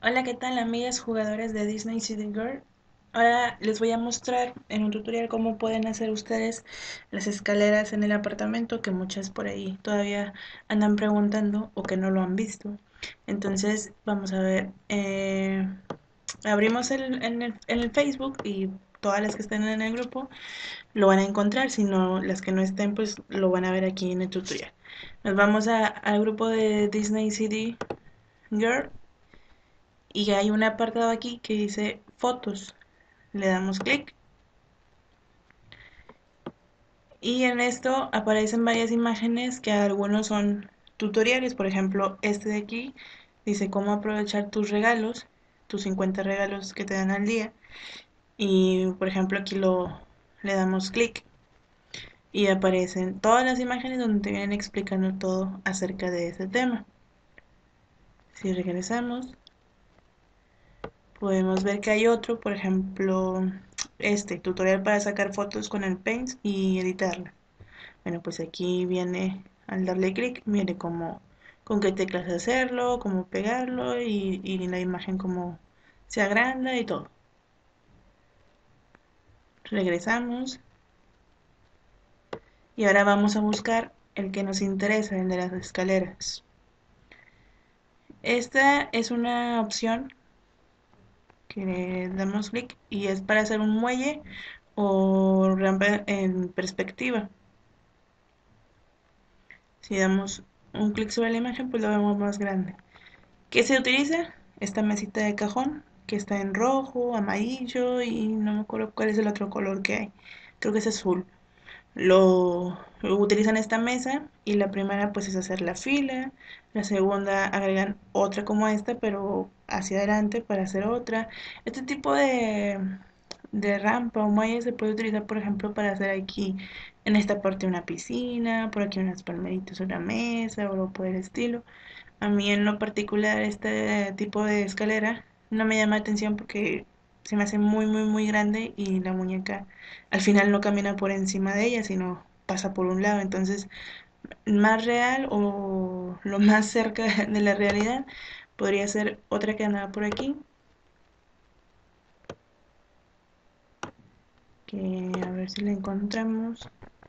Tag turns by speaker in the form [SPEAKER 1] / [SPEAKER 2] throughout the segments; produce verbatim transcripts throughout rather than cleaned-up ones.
[SPEAKER 1] Hola, ¿qué tal amigas jugadoras de Disney City Girl? Ahora les voy a mostrar en un tutorial cómo pueden hacer ustedes las escaleras en el apartamento que muchas por ahí todavía andan preguntando o que no lo han visto. Entonces vamos a ver, eh, abrimos el, en el, en el Facebook y todas las que estén en el grupo lo van a encontrar, si no las que no estén pues lo van a ver aquí en el tutorial. Nos vamos a, al grupo de Disney City Girl y hay un apartado aquí que dice fotos. Le damos clic y en esto aparecen varias imágenes que algunos son tutoriales. Por ejemplo, este de aquí dice cómo aprovechar tus regalos, tus cincuenta regalos que te dan al día. Y por ejemplo aquí lo le damos clic y aparecen todas las imágenes donde te vienen explicando todo acerca de ese tema. Si regresamos, podemos ver que hay otro, por ejemplo, este tutorial para sacar fotos con el Paint y editarla. Bueno, pues aquí viene, al darle clic, viene como con qué teclas hacerlo, cómo pegarlo y, y la imagen como se agranda y todo. Regresamos y ahora vamos a buscar el que nos interesa, el de las escaleras. Esta es una opción que le damos clic y es para hacer un muelle o rampa en perspectiva. Si damos un clic sobre la imagen, pues lo vemos más grande. ¿Qué se utiliza? Esta mesita de cajón que está en rojo, amarillo y no me acuerdo cuál es el otro color que hay. Creo que es azul. Lo, lo utilizan esta mesa y la primera pues es hacer la fila, la segunda agregan otra como esta pero hacia adelante para hacer otra. Este tipo de, de rampa o malla se puede utilizar por ejemplo para hacer aquí en esta parte una piscina, por aquí unas palmeritas, una mesa o algo por el estilo. A mí en lo particular este tipo de escalera no me llama la atención porque se me hace muy muy muy grande y la muñeca al final no camina por encima de ella, sino pasa por un lado. Entonces, más real o lo más cerca de la realidad podría ser otra que andaba por aquí, que a ver si la encontramos.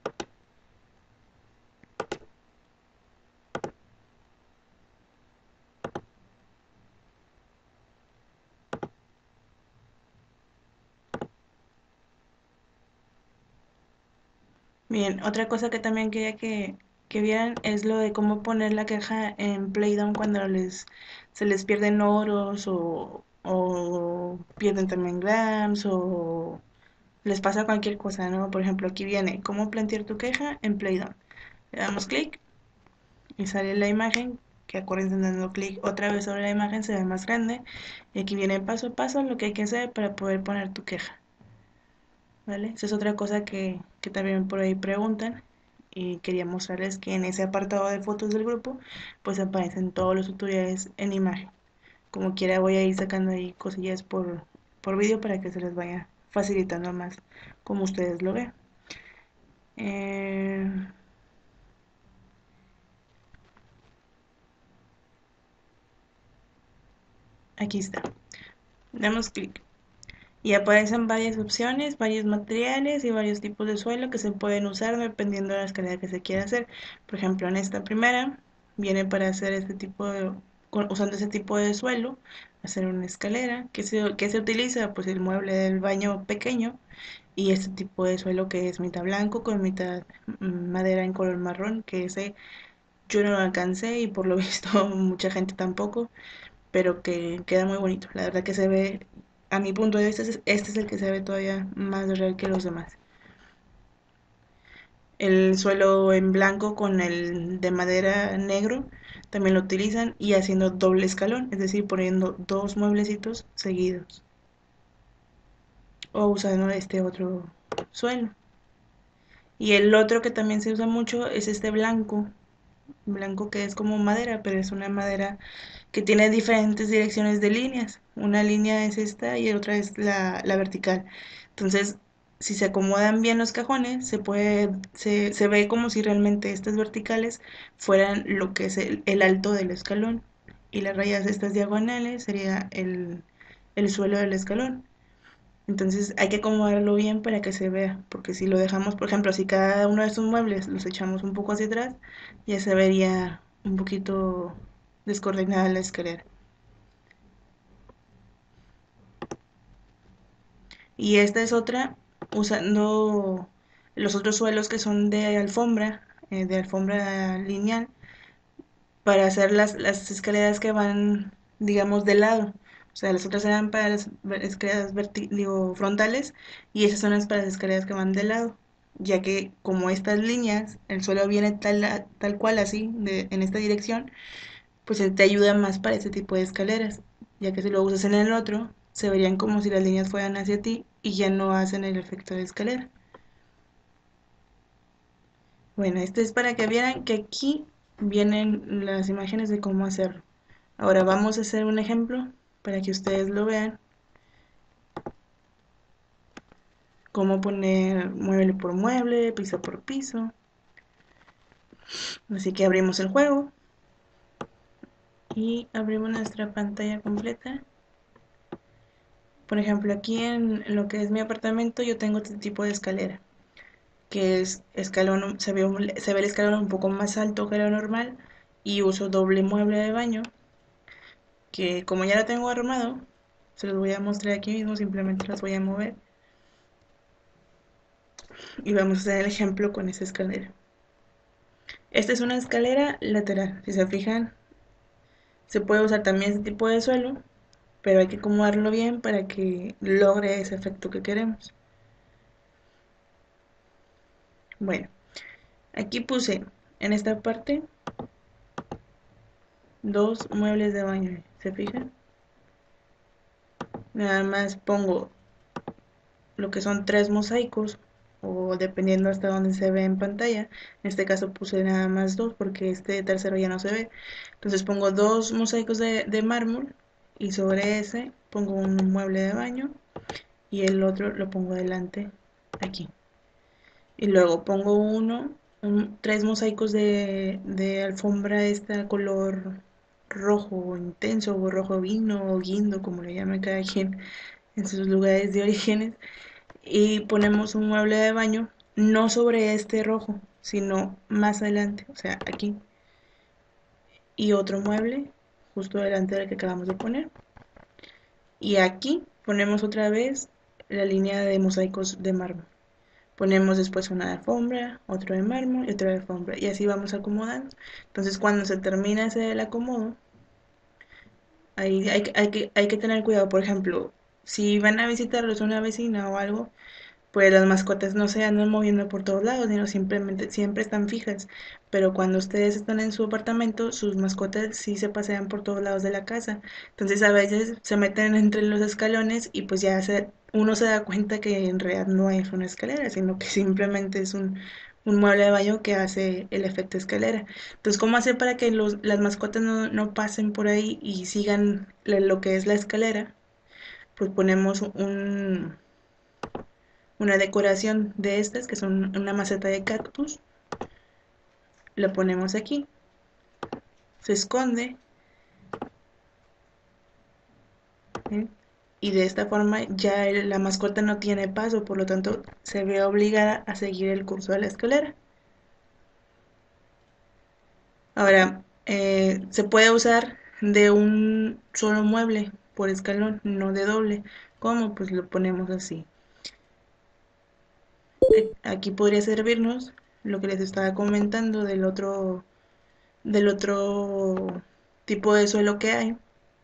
[SPEAKER 1] Bien, otra cosa que también quería que, que vieran es lo de cómo poner la caja en Playdown cuando les, se les pierden oros o, o pierden también grams o les pasa cualquier cosa, ¿no? Por ejemplo, aquí viene cómo plantear tu queja en Playdown. Le damos clic y sale la imagen, que acuérdense dando clic otra vez sobre la imagen se ve más grande. Y aquí viene paso a paso lo que hay que hacer para poder poner tu queja. ¿Vale? Esa es otra cosa que, que también por ahí preguntan y quería mostrarles que en ese apartado de fotos del grupo pues aparecen todos los tutoriales en imagen. Como quiera voy a ir sacando ahí cosillas por, por vídeo para que se les vaya facilitando más como ustedes lo vean. Eh, aquí está. Damos clic y aparecen varias opciones, varios materiales y varios tipos de suelo que se pueden usar dependiendo de la escalera que se quiera hacer. Por ejemplo, en esta primera viene para hacer este tipo de, usando ese tipo de suelo, hacer una escalera. ¿Qué se, qué se utiliza? Pues el mueble del baño pequeño y este tipo de suelo que es mitad blanco con mitad mm, madera en color marrón, que ese yo no lo alcancé y por lo visto mucha gente tampoco, pero que queda muy bonito. La verdad que se ve, a mi punto de vista, este es el que se ve todavía más real que los demás. El suelo en blanco con el de madera negro también lo utilizan y haciendo doble escalón, es decir, poniendo dos mueblecitos seguidos o usando este otro suelo. Y el otro que también se usa mucho es este blanco, blanco que es como madera, pero es una madera que tiene diferentes direcciones de líneas. Una línea es esta y otra es la, la vertical. Entonces, si se acomodan bien los cajones, se puede, se, se ve como si realmente estas verticales fueran lo que es el, el alto del escalón y las rayas estas diagonales sería el, el suelo del escalón. Entonces hay que acomodarlo bien para que se vea, porque si lo dejamos, por ejemplo, si cada uno de estos muebles los echamos un poco hacia atrás, ya se vería un poquito descoordinada la escalera. Y esta es otra usando los otros suelos que son de alfombra, eh, de alfombra lineal, para hacer las, las escaleras que van, digamos, de lado. O sea, las otras eran para las escaleras verti- digo, frontales y esas son las para las escaleras que van de lado. Ya que como estas líneas, el suelo viene tal, tal cual así, de, en esta dirección, pues te ayuda más para este tipo de escaleras. Ya que si lo usas en el otro, se verían como si las líneas fueran hacia ti y ya no hacen el efecto de escalera. Bueno, este es para que vieran que aquí vienen las imágenes de cómo hacerlo. Ahora vamos a hacer un ejemplo para que ustedes lo vean, cómo poner mueble por mueble, piso por piso. Así que abrimos el juego y abrimos nuestra pantalla completa. Por ejemplo, aquí en lo que es mi apartamento yo tengo este tipo de escalera, que es escalón, se ve, un- se ve el escalón un poco más alto que lo normal y uso doble mueble de baño, que como ya lo tengo armado, se los voy a mostrar aquí mismo, simplemente los voy a mover y vamos a hacer el ejemplo con esa escalera. Esta es una escalera lateral, si se fijan, se puede usar también este tipo de suelo, pero hay que acomodarlo bien para que logre ese efecto que queremos. Bueno, aquí puse en esta parte dos muebles de baño, ¿se fijan? Nada más pongo lo que son tres mosaicos, o dependiendo hasta donde se ve en pantalla. En este caso puse nada más dos porque este tercero ya no se ve. Entonces pongo dos mosaicos de, de mármol y sobre ese pongo un mueble de baño y el otro lo pongo delante aquí. Y luego pongo uno, un- tres mosaicos de, de alfombra esta color rojo intenso o rojo vino o guindo, como le llame cada quien en sus lugares de orígenes. Y ponemos un mueble de baño, no sobre este rojo, sino más adelante, o sea, aquí. Y otro mueble justo delante del que acabamos de poner. Y aquí ponemos otra vez la línea de mosaicos de mármol. Ponemos después una alfombra, otro de mármol y otra de alfombra. Y así vamos acomodando. Entonces cuando se termina ese el acomodo, ahí hay, hay, que, hay que tener cuidado. Por ejemplo, si van a visitarlos una vecina o algo, pues las mascotas no se andan moviendo por todos lados, sino simplemente siempre están fijas. Pero cuando ustedes están en su apartamento, sus mascotas sí se pasean por todos lados de la casa. Entonces a veces se meten entre los escalones y pues ya se, uno se da cuenta que en realidad no es una escalera, sino que simplemente es un, un mueble de baño que hace el efecto escalera. Entonces, ¿cómo hacer para que los, las mascotas no, no pasen por ahí y sigan lo que es la escalera? Pues ponemos un una decoración de estas, que son una maceta de cactus, la ponemos aquí, se esconde, ¿eh? Y de esta forma ya la mascota no tiene paso, por lo tanto se ve obligada a seguir el curso de la escalera. Ahora, eh, se puede usar de un solo mueble por escalón, no de doble. ¿Cómo? Pues lo ponemos así. Aquí podría servirnos lo que les estaba comentando del otro, del otro tipo de suelo que hay,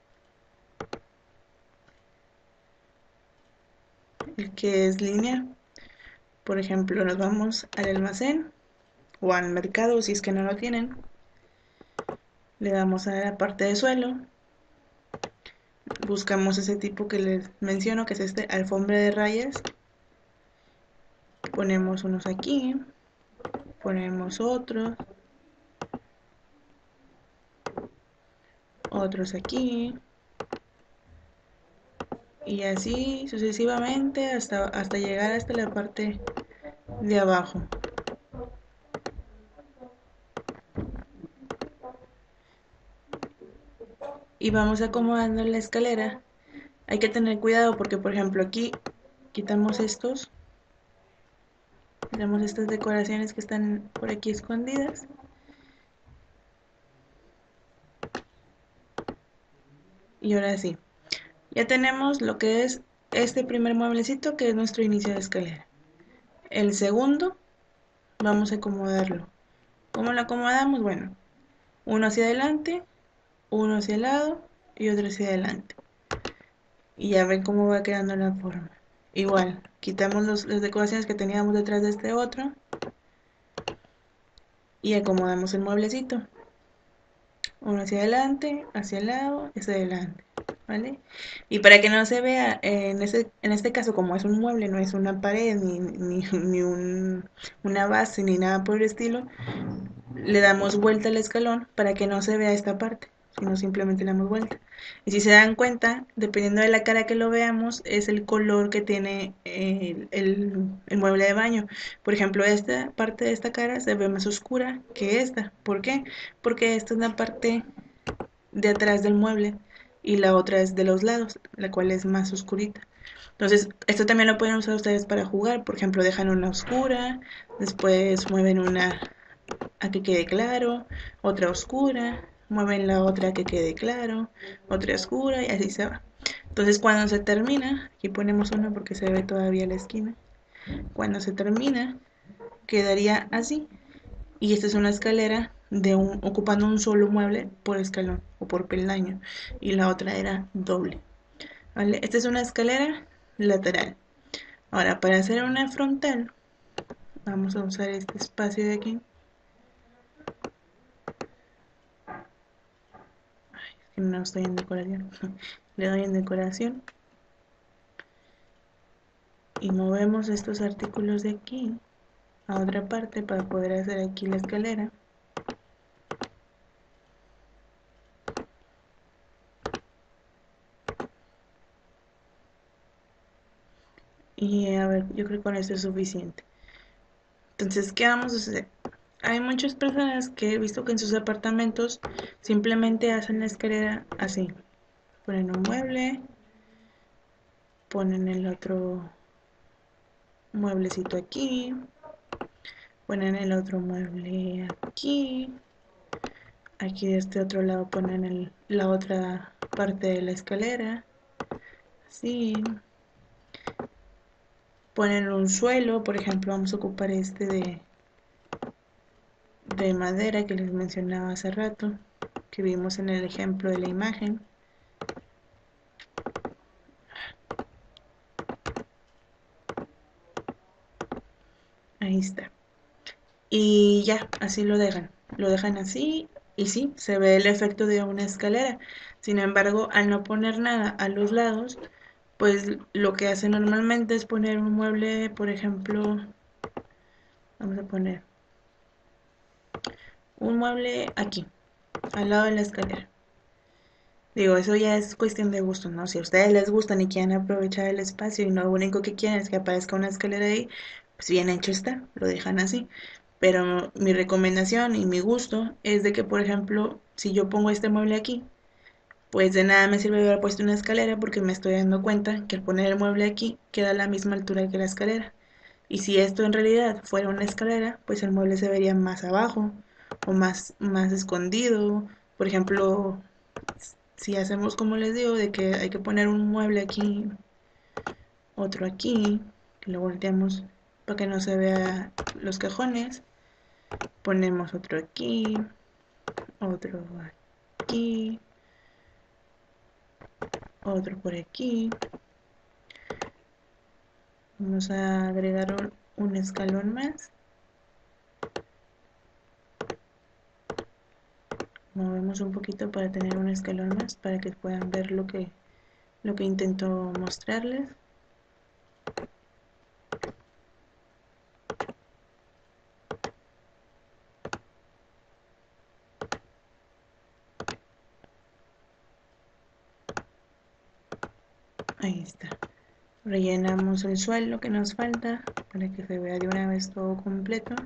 [SPEAKER 1] el que es lineal. Por ejemplo, nos vamos al almacén o al mercado si es que no lo tienen. Le damos a la parte de suelo. Buscamos ese tipo que les menciono, que es este alfombra de rayas. Ponemos unos aquí, ponemos otros, otros aquí. Y así sucesivamente hasta, hasta llegar hasta la parte de abajo. y vamos acomodando la escalera. Hay que tener cuidado porque, por ejemplo, aquí quitamos estos, quitamos estas decoraciones que están por aquí escondidas. Y ahora sí, ya tenemos lo que es este primer mueblecito que es nuestro inicio de escalera. El segundo, vamos a acomodarlo. ¿Cómo lo acomodamos? Bueno, uno hacia adelante, uno hacia el lado y otro hacia adelante. Y ya ven cómo va quedando la forma. Igual, quitamos los, las decoraciones que teníamos detrás de este otro y acomodamos el mueblecito. Uno hacia adelante, hacia el lado, hacia adelante, ¿vale? Y para que no se vea, eh, en, ese, en este caso, como es un mueble, no es una pared, ni, ni, ni un, una base, ni nada por el estilo, le damos vuelta al escalón para que no se vea esta parte, sino simplemente le damos vuelta. Y si se dan cuenta, dependiendo de la cara que lo veamos, es el color que tiene el, el, el mueble de baño. Por ejemplo, esta parte de esta cara se ve más oscura que esta. ¿Por qué? Porque esta es la parte de atrás del mueble y la otra es de los lados, la cual es más oscurita. Entonces, esto también lo pueden usar ustedes para jugar. Por ejemplo, dejan una oscura, después mueven una a que quede claro, otra oscura, mueven la otra a que quede claro, otra oscura y así se va. Entonces cuando se termina, aquí ponemos una porque se ve todavía la esquina, cuando se termina quedaría así. Y esta es una escalera de un, ocupando un solo mueble por escalón o por peldaño y la otra era doble. ¿Vale? Esta es una escalera lateral. Ahora para hacer una frontal vamos a usar este espacio de aquí. No estoy en decoración. Le doy en decoración y movemos estos artículos de aquí a otra parte para poder hacer aquí la escalera. Y a ver, yo creo que con esto es suficiente. Entonces, ¿qué vamos a hacer? Hay muchas personas que he visto que en sus apartamentos simplemente hacen la escalera así. Ponen un mueble, ponen el otro mueblecito aquí, ponen el otro mueble aquí, aquí de este otro lado ponen el, la otra parte de la escalera, así. Ponen un suelo, por ejemplo, vamos a ocupar este de, de madera que les mencionaba hace rato, que vimos en el ejemplo de la imagen. Ahí está. Y ya, así lo dejan. Lo dejan así y sí, se ve el efecto de una escalera. Sin embargo, al no poner nada a los lados, pues lo que hace normalmente es poner un mueble, por ejemplo, vamos a poner un mueble aquí, al lado de la escalera. Digo, eso ya es cuestión de gusto, ¿no? Si a ustedes les gustan y quieren aprovechar el espacio y no lo único que quieren es que aparezca una escalera ahí, pues bien hecho está, lo dejan así. Pero mi recomendación y mi gusto es de que, por ejemplo, si yo pongo este mueble aquí, pues de nada me sirve haber puesto una escalera porque me estoy dando cuenta que al poner el mueble aquí queda a la misma altura que la escalera. Y si esto en realidad fuera una escalera, pues el mueble se vería más abajo o más, más escondido. Por ejemplo, si hacemos como les digo, de que hay que poner un mueble aquí, otro aquí, que lo volteamos para que no se vea los cajones, ponemos otro aquí, otro aquí, otro por aquí. Vamos a agregar un, un escalón más. Movemos un poquito para tener un escalón más para que puedan ver lo que, lo que intento mostrarles. Ahí está. Rellenamos el suelo que nos falta para que se vea de una vez todo completo.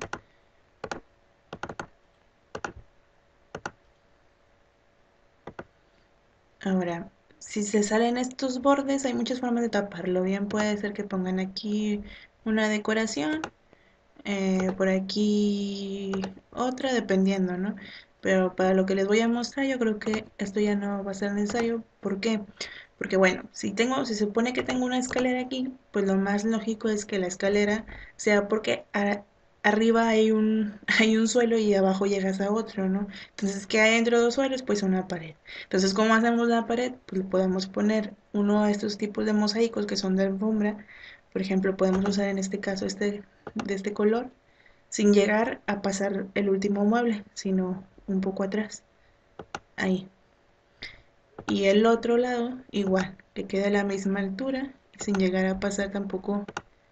[SPEAKER 1] Ahora, si se salen estos bordes, hay muchas formas de taparlo. Bien puede ser que pongan aquí una decoración, eh, por aquí otra, dependiendo, ¿no? Pero para lo que les voy a mostrar, yo creo que esto ya no va a ser necesario. ¿Por qué? Porque bueno, si tengo, si se supone que tengo una escalera aquí, pues lo más lógico es que la escalera sea porque a- arriba hay un, hay un suelo y abajo llegas a otro, ¿no? Entonces, ¿qué hay entre dos suelos? Pues una pared. Entonces, ¿cómo hacemos la pared? Pues le podemos poner uno de estos tipos de mosaicos que son de alfombra. Por ejemplo, podemos usar en este caso este de este color, sin llegar a pasar el último mueble, sino un poco atrás, ahí. Y el otro lado, igual, que quede a la misma altura, sin llegar a pasar tampoco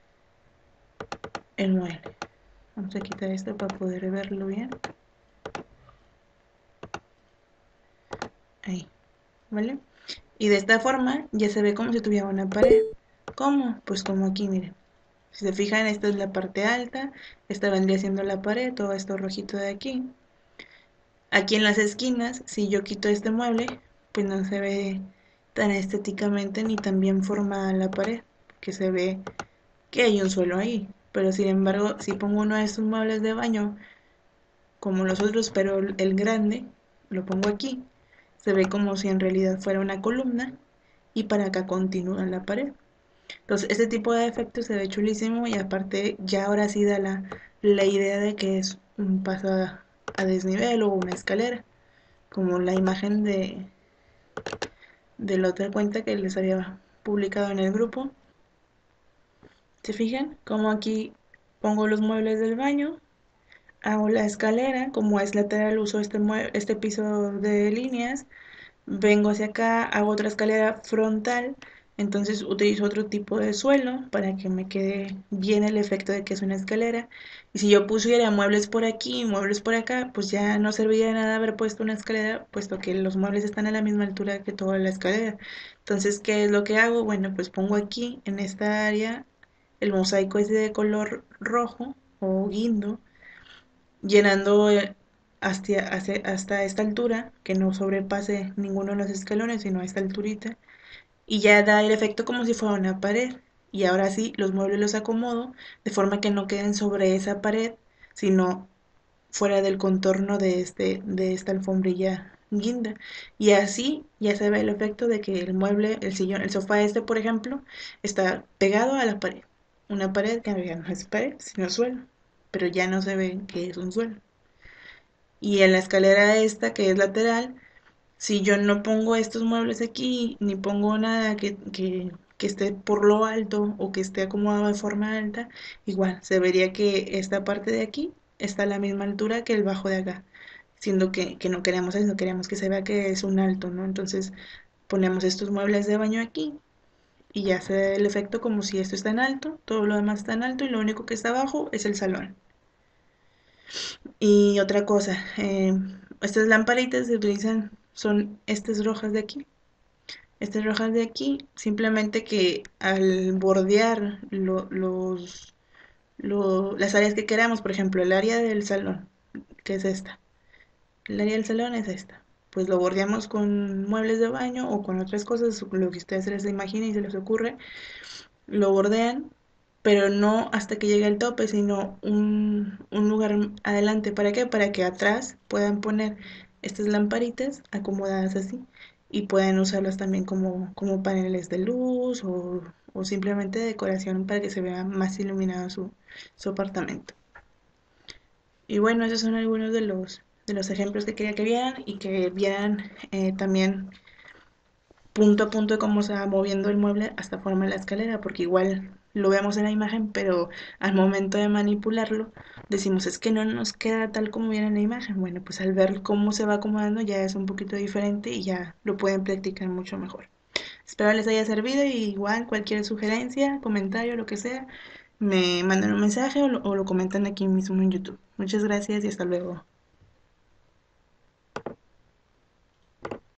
[SPEAKER 1] el mueble. Vamos a quitar esto para poder verlo bien. Ahí, ¿vale? Y de esta forma ya se ve como si tuviera una pared. ¿Cómo? Pues como aquí, miren. Si se fijan, esta es la parte alta, esta vendría siendo la pared, todo esto rojito de aquí. Aquí en las esquinas, si yo quito este mueble, pues no se ve tan estéticamente ni tan bien formada la pared, que se ve que hay un suelo ahí. Pero sin embargo, si pongo uno de estos muebles de baño, como los otros, pero el grande, lo pongo aquí, se ve como si en realidad fuera una columna y para acá continúa la pared. Entonces, este tipo de efecto se ve chulísimo y aparte ya ahora sí da la, la idea de que es un paso a, a desnivel o una escalera, como la imagen de, de la otra cuenta que les había publicado en el grupo. ¿Se fijan? Como aquí pongo los muebles del baño, hago la escalera, como es lateral uso este, este piso de líneas, vengo hacia acá, hago otra escalera frontal, entonces utilizo otro tipo de suelo para que me quede bien el efecto de que es una escalera. Y si yo pusiera muebles por aquí y muebles por acá, pues ya no serviría de nada haber puesto una escalera, puesto que los muebles están a la misma altura que toda la escalera. Entonces, ¿qué es lo que hago? Bueno, pues pongo aquí en esta área el mosaico es de color rojo o guindo, llenando eh, hasta, hasta, hasta esta altura, que no sobrepase ninguno de los escalones, sino a esta alturita, y ya da el efecto como si fuera una pared. Y ahora sí, los muebles los acomodo de forma que no queden sobre esa pared, sino fuera del contorno de, este, de esta alfombrilla guinda. Y así ya se ve el efecto de que el mueble, el sillón, el sofá este, por ejemplo, está pegado a la pared. Una pared que ya no es pared, sino suelo. Pero ya no se ve que es un suelo. Y en la escalera esta, que es lateral, si yo no pongo estos muebles aquí, ni pongo nada que, que, que esté por lo alto o que esté acomodado de forma alta, igual se vería que esta parte de aquí está a la misma altura que el bajo de acá, siendo que, que no queremos eso, queremos que se vea que es un alto, ¿no? Entonces ponemos estos muebles de baño aquí y ya se ve el efecto como si esto está en alto, todo lo demás está en alto y lo único que está abajo es el salón. Y otra cosa, eh, estas lamparitas se utilizan, son estas rojas de aquí. Estas rojas de aquí, simplemente que al bordear lo- los, lo- las áreas que queramos, por ejemplo, el área del salón, que es esta, el área del salón es esta, pues lo bordeamos con muebles de baño o con otras cosas, lo que ustedes se les imaginen y se les ocurre, lo bordean, pero no hasta que llegue al tope, sino un, un lugar adelante. ¿Para qué? Para que atrás puedan poner estas lamparitas acomodadas así y puedan usarlas también como, como paneles de luz o, o simplemente decoración para que se vea más iluminado su, su apartamento. Y bueno, esos son algunos de los, de los ejemplos que quería que vieran y que vieran eh, también punto a punto de cómo se va moviendo el mueble hasta formar la escalera, porque igual lo vemos en la imagen, pero al momento de manipularlo decimos es que no nos queda tal como viene en la imagen. Bueno, pues al ver cómo se va acomodando ya es un poquito diferente y ya lo pueden practicar mucho mejor. Espero les haya servido y igual cualquier sugerencia, comentario, lo que sea, me mandan un mensaje o lo, o lo comentan aquí mismo en YouTube. Muchas gracias y hasta luego.